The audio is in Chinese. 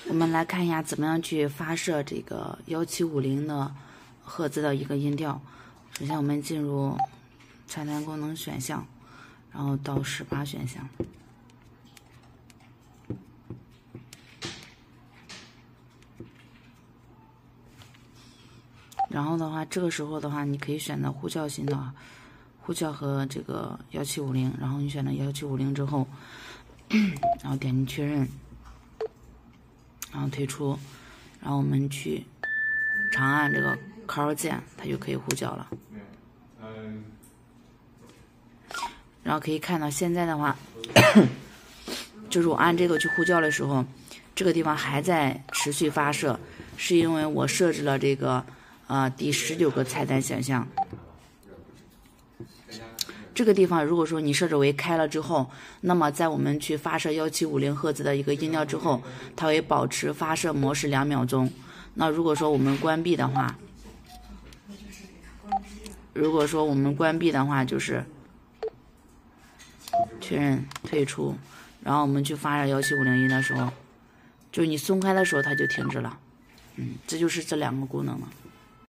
我们来看一下怎么样去发射这个1750的赫兹的一个音调。首先我们进入菜单功能选项，然后到18选项。然后的话，这个时候的话，你可以选择呼叫型的，呼叫和这个1750，然后你选择1750之后，然后点击确认，然后退出，然后我们去长按这个 Ctrl 键，它就可以呼叫了。然后可以看到现在的话，就是我按这个去呼叫的时候，这个地方还在持续发射，是因为我设置了这个第19个菜单选项。这个地方如果说你设置为开了之后，那么在我们去发射1750赫兹的一个音调之后，它会保持发射模式2秒钟。那如果说我们关闭的话，就是确认退出，然后我们去发射1750音的时候，就是你松开的时候它就停止了。这就是这2个功能了。